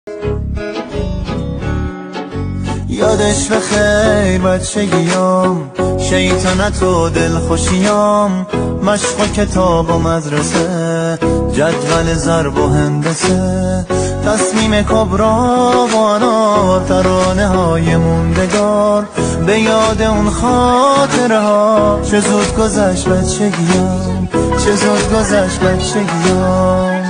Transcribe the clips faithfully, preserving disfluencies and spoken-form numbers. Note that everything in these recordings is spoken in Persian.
یادش بخیر بچگیام، شیطنت و دلخوشیام، مشق و کتاب و مدرسه، جدول ضرب و هندسه، تصمیم کبرا و انار، ترانه های موندگار، به یاد اون خاطره ها. چه زود گذشت بچگیام، چه زود گذشت بچگیام.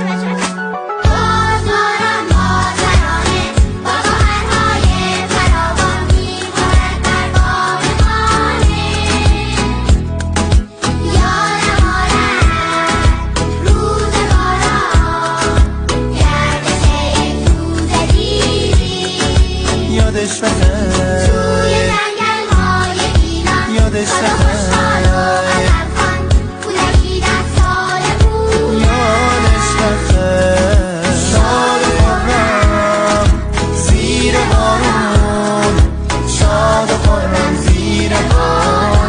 یادش بخیر توی جنگل های ایران، یادش بخیر کودکی ده ساله بود، یادش بخیر شاد و خرم زیر بارون، شاد و خرم زیر بارون.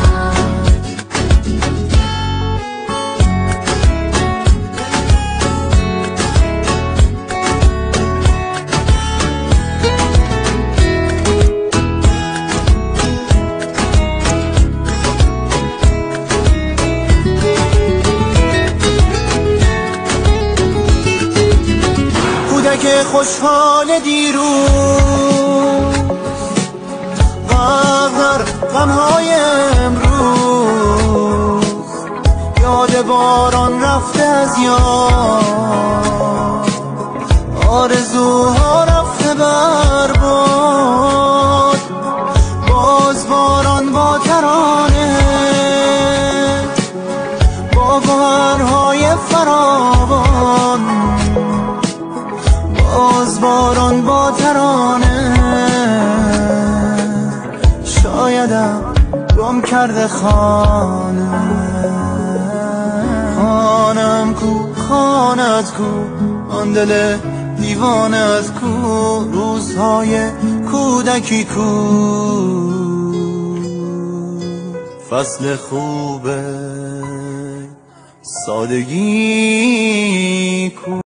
که خوشحال دیروز، غرق در غمهای امروز، یاد باران رفته از یاد، آرزوها رفته برباد، باز باران با ترانه، با گوهرهای فراوان، باز باران با ترانه، شایدم گم کرده خانه، خانم کو خانت کو، آن دل دیوانت کو، روزهای کودکی کو، فصل خوب سادگی کو.